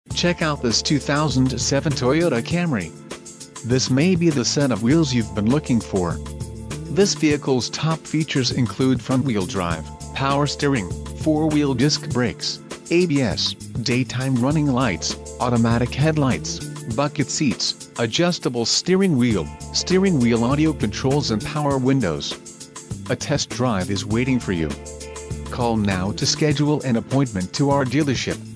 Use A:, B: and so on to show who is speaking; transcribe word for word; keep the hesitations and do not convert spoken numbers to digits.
A: Check out this two thousand seven Toyota Camry. This may be the set of wheels you've been looking for. This vehicle's top features include front-wheel drive, power steering, four-wheel disc brakes, A B S, daytime running lights, automatic headlights, bucket seats, adjustable steering wheel, steering wheel audio controls and power windows. A test drive is waiting for you. Call now to schedule an appointment to our dealership.